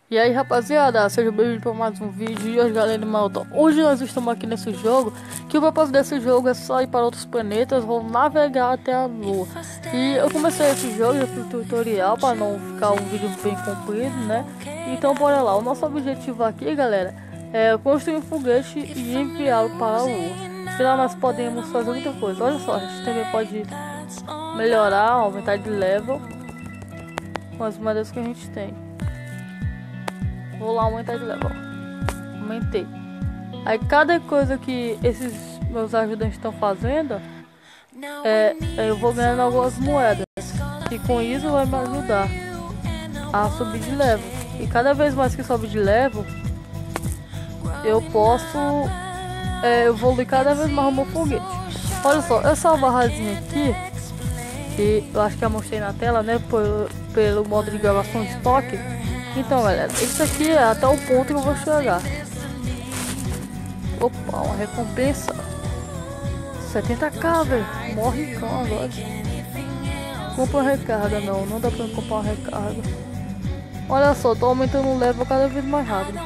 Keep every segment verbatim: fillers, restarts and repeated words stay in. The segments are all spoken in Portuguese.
E aí, rapaziada, seja bem-vindo para mais um vídeo. E hoje, galera, malta, hoje nós estamos aqui nesse jogo, que o propósito desse jogo é só ir para outros planetas, vou navegar até a Lua. E eu comecei esse jogo, já fiz o tutorial para não ficar um vídeo bem comprido, né? Então bora lá, o nosso objetivo aqui, galera, é construir um foguete e enviá-lo para a Lua. E lá nós podemos fazer muita coisa. Olha só, a gente também pode melhorar, aumentar de level com as moedas que a gente tem. Vou lá aumentar de level. Aumentei. Aí cada coisa que esses meus ajudantes estão fazendo, é, eu vou ganhando algumas moedas. E com isso vai me ajudar a subir de level. E cada vez mais que sobe de level, eu posso é, evoluir cada vez mais o meu foguete. Olha só, essa barrazinha aqui, que eu acho que eu mostrei na tela, né? Pelo, pelo modo de gravação de estoque. Então, galera, isso aqui é até o ponto que eu vou chegar. Opa, uma recompensa setenta k, velho. Morre cão agora. Compra uma recarga. Não, não dá pra comprar uma recarga. Olha só, tô aumentando o level cada vez mais rápido.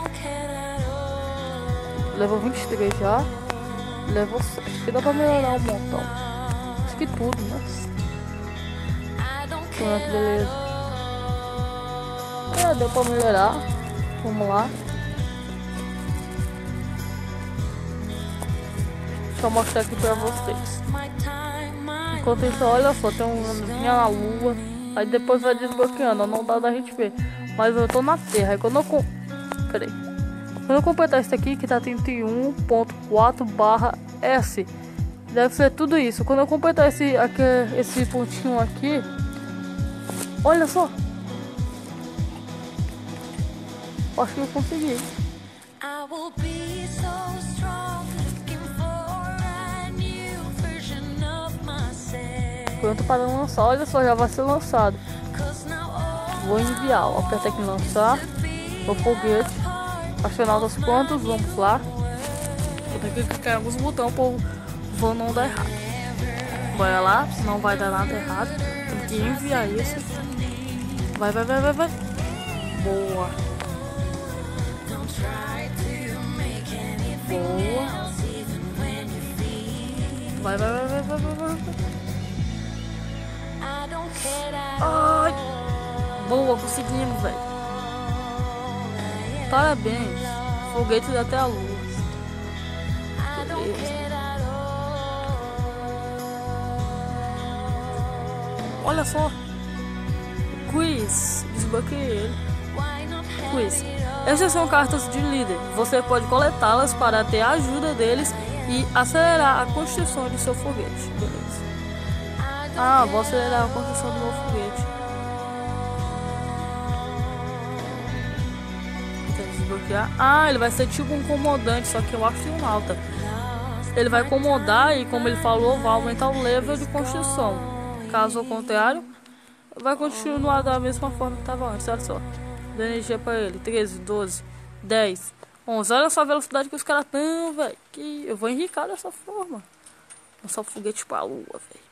Level vinte e três já. Level sete. Acho que dá pra melhorar um montão. Acho que tudo, né? Pronto, beleza. É, deu pra melhorar. Vamos lá. Deixa eu mostrar aqui pra vocês. Enquanto isso, olha só, tem um vinha na Lua. Aí depois vai desbloqueando, não dá da gente ver. Mas eu tô na Terra. Aí quando eu com... Peraí. Quando eu completar isso aqui, que tá trinta e um ponto quatro barra S, deve ser tudo isso. Quando eu completar esse, aqui, esse pontinho aqui, olha só. Acho que eu consegui. Pronto para lançar. Olha só, já vai ser lançado. Vou enviar. Aperta aqui em lançar. O foguete. Astronautas prontos. Vamos lá. Vou ter que clicar em alguns botões para o voo não dar errado. Bora lá. Não vai dar nada errado. Tem que enviar isso. Vai, vai, vai, vai, vai. Boa. Boa. Vai, vai, vai, vai, vai, vai, vai. Ai. Boa, conseguimos, velho. Parabéns. Foguete até a Lua. Beleza. Olha só. Quiz. Desbloqueei ele. Quiz. Essas são cartas de líder. Você pode coletá-las para ter a ajuda deles e acelerar a construção de seu foguete. Beleza. Ah, vou acelerar a construção do meu foguete. Tem que desbloquear. Ah, ele vai ser tipo um comandante, só que eu acho um alta. Ele vai comandar e, como ele falou, vai aumentar o level de construção. Caso ao contrário, vai continuar da mesma forma que estava antes. Olha só. Da energia pra ele, treze, doze, dez, onze. Olha só a velocidade que os caras estão, velho. Que eu vou enricar dessa forma. Lançar o foguete pra Lua, velho.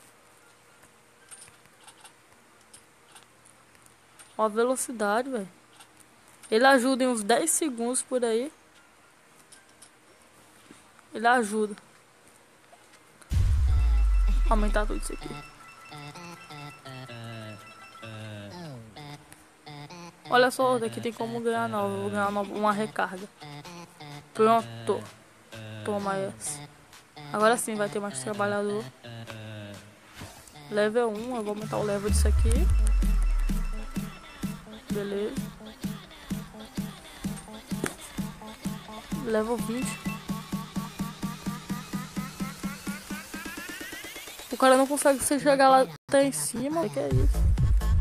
Ó a velocidade, velho. Ele ajuda em uns dez segundos por aí. Ele ajuda. Aumentar tudo isso aqui. Olha só, daqui tem como ganhar não, eu vou ganhar uma, uma recarga. Pronto. Toma essa. Agora sim vai ter mais trabalhador. Level um, eu vou aumentar o level disso aqui. Beleza. Level vinte. O cara não consegue chegar lá até em cima. O que é isso?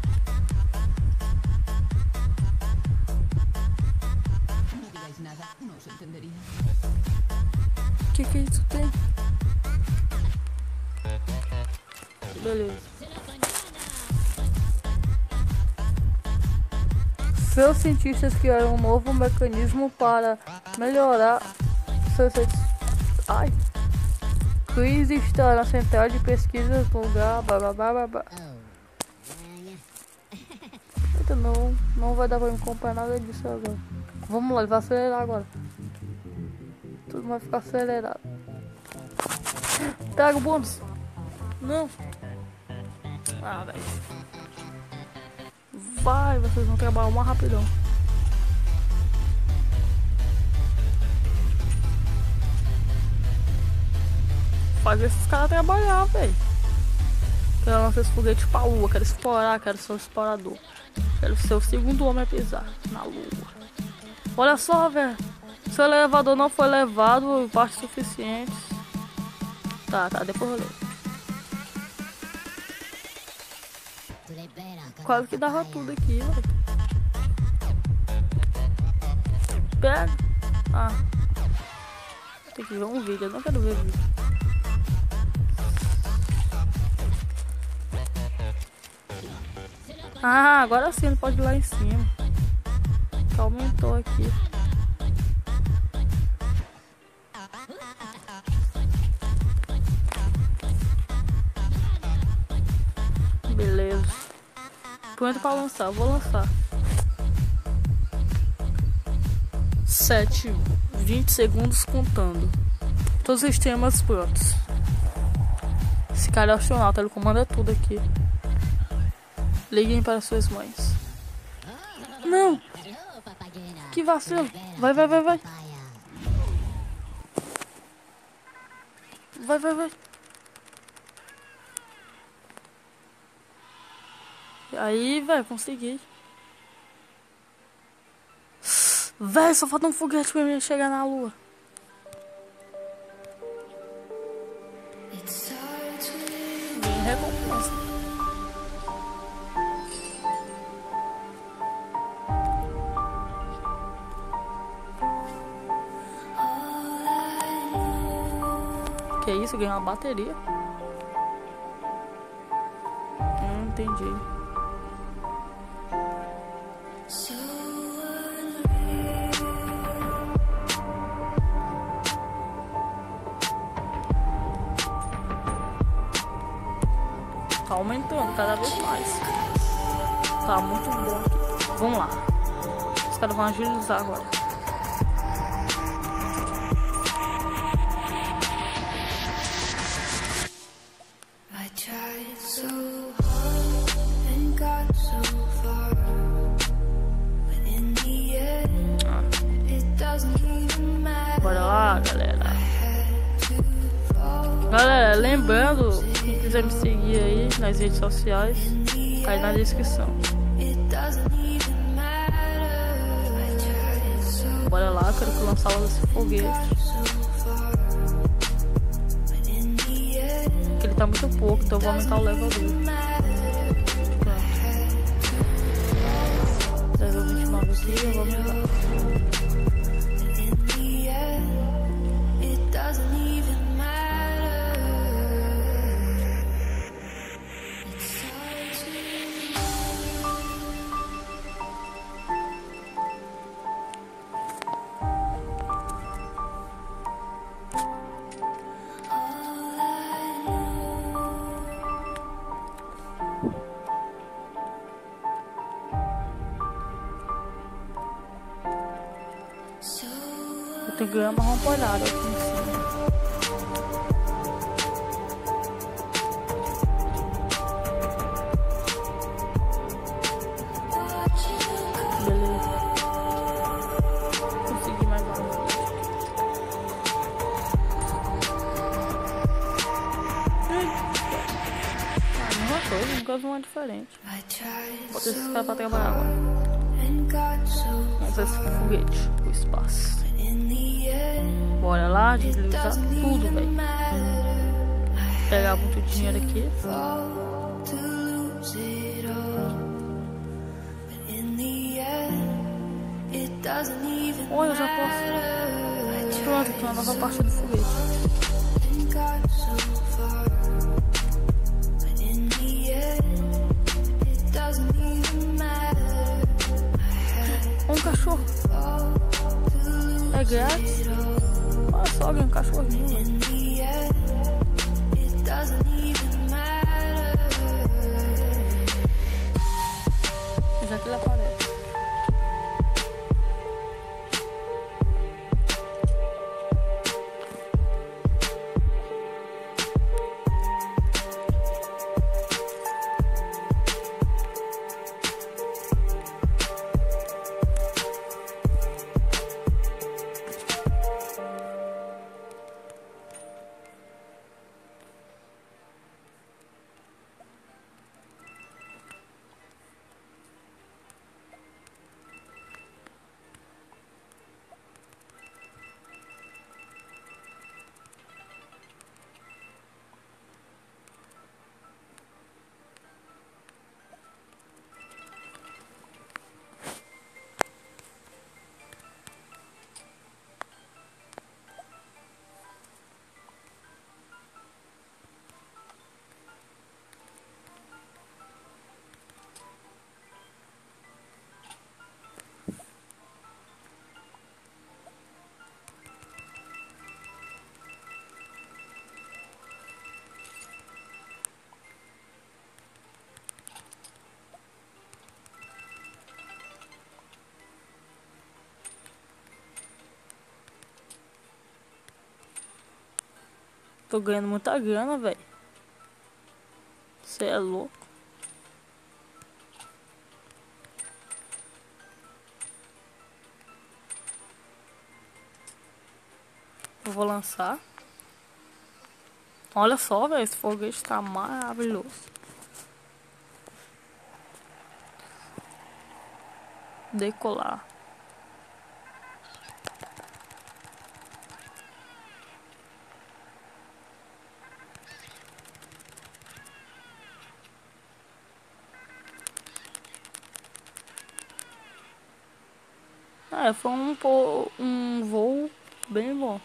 O que que isso tem? Beleza. Seus cientistas criaram um novo mecanismo para melhorar seus... Ai. Chris está na central de pesquisas no lugar... Blá, blá, blá, blá, blá. Eita, não, não vai dar pra me comprar nada disso agora. Vamos lá, ele vai acelerar agora. Tudo vai ficar acelerado. Pega o bônus. Não. Ah, velho. Vai, vocês vão trabalhar mais rapidão. Faz esses caras trabalhar, velho. Quero lançar esse foguete pra lua, quero explorar, quero ser um explorador. Quero ser o segundo homem a pisar na lua. Olha só, velho. Seu elevador não foi levado em partes suficientes. Tá, tá, depois eu leio. Quase que dava tudo aqui, velho. Pega. Ah. Tem que ver um vídeo, eu não quero ver vídeo. Ah, agora sim ele pode ir lá em cima. Aumentou aqui. Beleza. Pronto pra lançar, vou lançar. Sete, vinte segundos contando. Todos os sistemas prontos. Esse cara é astronauta, ele comanda tudo aqui. Liguem para suas mães. Não! Que vacilo! Vai, vai, vai, vai! Vai, vai, vai! Aí, velho, consegui. Velho, só falta um foguete pra mim chegar na lua. Bem recompensa. Que isso? Ganhei uma bateria. Hum, entendi. Tá aumentando cada vez mais. Tá muito bom aqui. Vamos lá. Os caras vão agilizar agora. Bora lá, galera. Galera, lembrando, quem quiser me seguir aí nas redes sociais, tá aí na descrição. Bora lá, quero que lançar logo esse foguete. Porque ele tá muito pouco, então eu vou aumentar o level dele. Pronto. Level vinte e nove aqui, eu vou aumentar. Eu tenho que ganhar uma ramparada aqui em cima. Beleza. Consegui mais uma vez. Ah, mesma coisa, nunca vi uma diferente. Vou ter esses caras pra trabalhar agora. Vamos ver esse foguete, o espaço. Bora lá, deslizar tudo, velho. Pegar muito dinheiro aqui. Olha, eu já posso. Pronto, tem uma nova parte do foguete. Um cachorro. É grátis. Olha só, ganhei um cachorrinho. Já que ele Tô ganhando muita grana, velho. Você é louco. Eu vou lançar. Olha só, velho. Esse foguete tá maravilhoso. Decolar. É, foi um, um voo bem bom.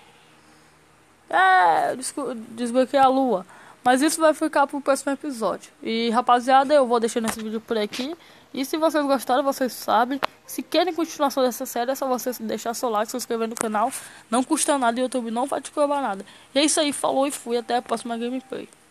É, desbloqueei a lua. Mas isso vai ficar pro próximo episódio. E rapaziada, eu vou deixando esse vídeo por aqui. E se vocês gostaram, vocês sabem. Se querem continuação dessa série, é só vocês deixar seu like, se inscrever no canal. Não custa nada e o YouTube não vai te cobrar nada. E é isso aí, falou e fui. Até a próxima gameplay.